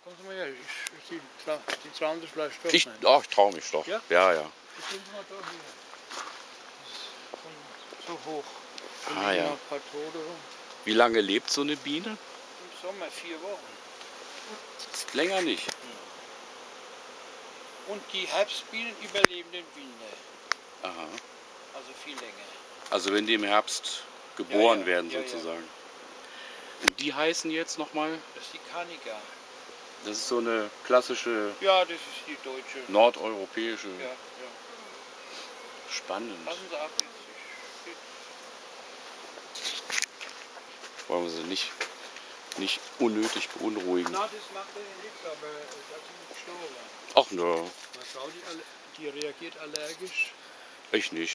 Kommen Sie mal her, die trauen sich vielleicht doch Ich nicht. traue mich doch. Ja? Ja. Ich will mal da hier. Das ist so hoch. Ah, ja. Noch ein paar Tote rum. Wie lange lebt so eine Biene? Im Sommer 4 Wochen. Länger nicht. Und die Herbstbienen überleben den Winter. Aha. Also viel länger. Also wenn die im Herbst geboren Ja, werden ja. sozusagen. Und die heißen jetzt nochmal? Das ist die Carnica. Das ist so eine klassische Ja, das ist die deutsche. nordeuropäische. Ja. Spannend. Passen Sie ab jetzt. Wollen wir sie nicht unnötig beunruhigen. Na, das macht ja nichts, aber das sind gestorben. Ach ne, Meine Frau, die reagiert allergisch. ich nicht.